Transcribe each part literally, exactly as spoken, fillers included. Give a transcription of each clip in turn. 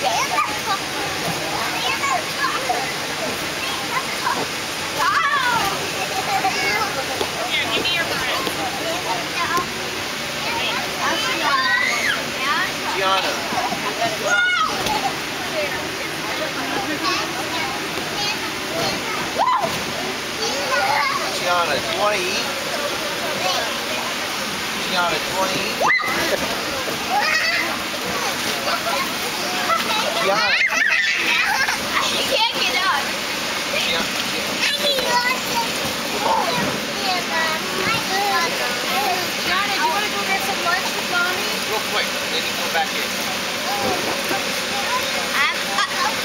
Gianna. Gianna, do you want to eat? Gianna, do you want to eat? Gianna. I can't get up. Gianna. Gianna, do you want to go get some lunch with Mommy? Real quick, then you come back in. I'm, uh,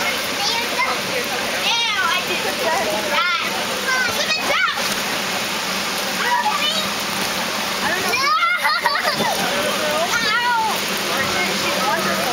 now I did that. Look at that. I don't know. She's wonderful.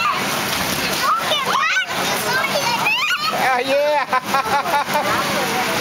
Yeah.